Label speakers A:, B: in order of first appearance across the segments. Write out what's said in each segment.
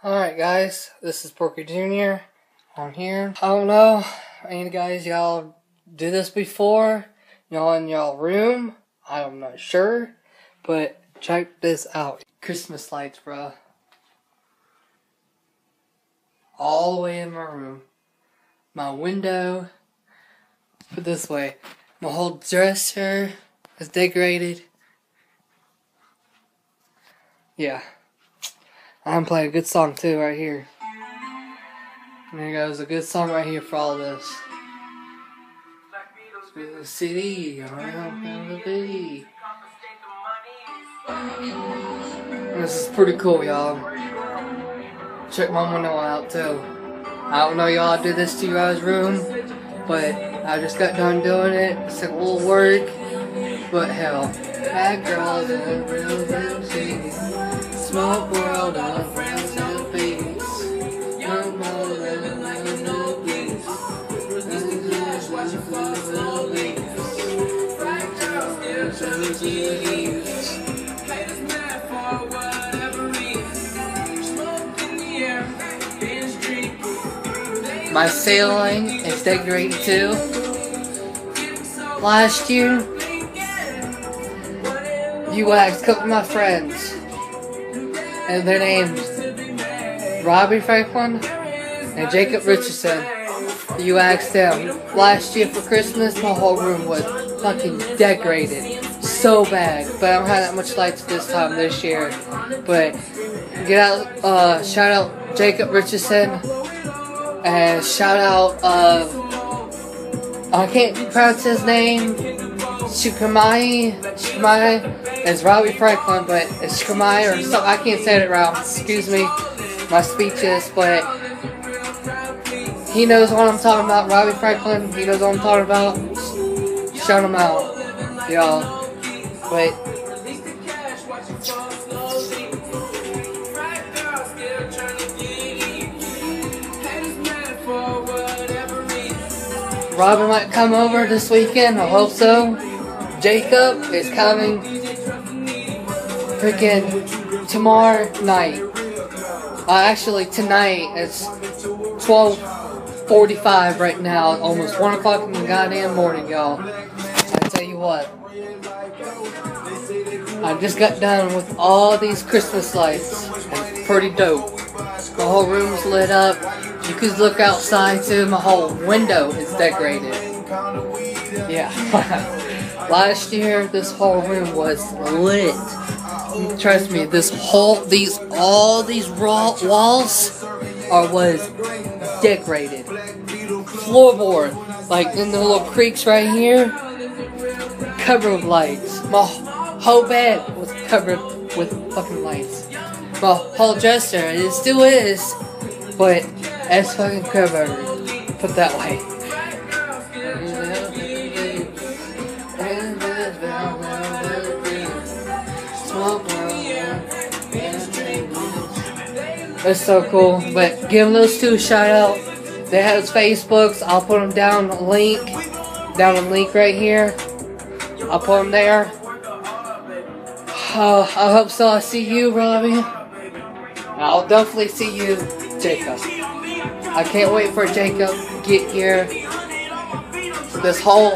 A: Alright guys, this is Porky Jr. on here. I don't know, any guys y'all do this before? Y'all in y'all room? I'm not sure, but check this out. Christmas lights, bro. All the way in my room. My window, put it this way, my whole dresser is decorated. Yeah. I'm playing a good song too right here. And there goes a good song right here for all this. The city, this is pretty cool, y'all. Check my window out too. I don't know y'all do this to your guys' room, but I just got done doing it. It's a little work, but hell, bad girls in a real city. Small world of friends and peace. No more than no peace. This is what you fall for leaves. Right now, there's so years. Haters mad for whatever reason. Smoke in the air, in the street. My ceiling is decorated too. Last year, you asked a couple of my friends. And their names Robbie Franklin and Jacob Richardson. You asked them. Last year for Christmas, my whole room was fucking decorated so bad. But I don't have that much lights this time this year. But shout out Jacob Richardson and shout out I can't pronounce his name. Shikamayi is Robbie Franklin, but it's Shikamayi or something. I can't say it right. Excuse me, my speeches, but he knows what I'm talking about. Robbie Franklin, he knows what I'm talking about. Shout him out, y'all. But Robbie might come over this weekend. I hope so. Jacob is coming freaking tomorrow night. Actually tonight. It's 12:45 right now. Almost 1 o'clock in the goddamn morning, y'all. I tell you what. I just got done with all these Christmas lights. It's pretty dope. My whole room's lit up. You can look outside too. My whole window is decorated. Yeah. Last year, this whole room was lit. Trust me, all these raw walls was decorated. Floorboard, like in the little creaks right here, covered with lights. My whole bed was covered with fucking lights. My whole dresser, it still is, but it's fucking covered. Put that way. It's so cool, but give those two a shout out. They have Facebooks. I'll put them down a link right here. I'll put them there. I hope so. I see you, Robbie. I'll definitely see you, Jacob. I can't wait for Jacob to get here. This whole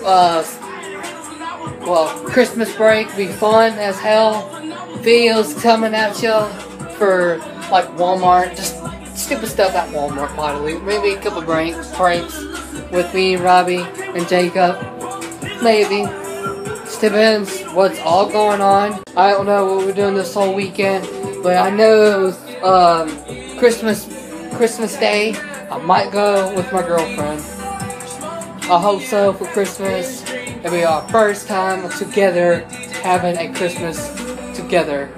A: Christmas break be fun as hell. Videos coming at you for like Walmart, just stupid stuff at Walmart probably. Maybe a couple pranks with me, Robbie, and Jacob. Maybe. Just depends what's all going on. I don't know what we're doing this whole weekend, but I know Christmas Day, I might go with my girlfriend. I hope so for Christmas. It'll be our first time together having a Christmas together.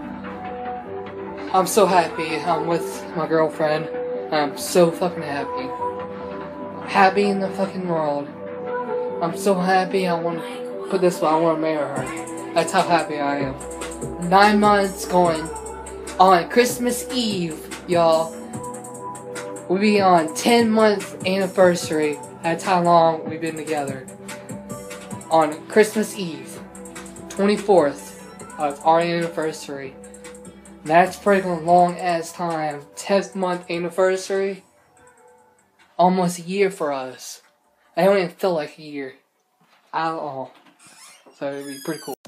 A: I'm so happy I'm with my girlfriend. I'm so fucking happy. Happy in the fucking world. I'm so happy. I want to put this way, I want to marry her. That's how happy I am. 9 months going on Christmas Eve, y'all. We'll be on 10-month anniversary. That's how long we've been together. On Christmas Eve, 24th of our anniversary. That's pretty long ass time. 10th month anniversary. Almost a year for us. I don't even feel like a year. At all. So it'd be pretty cool.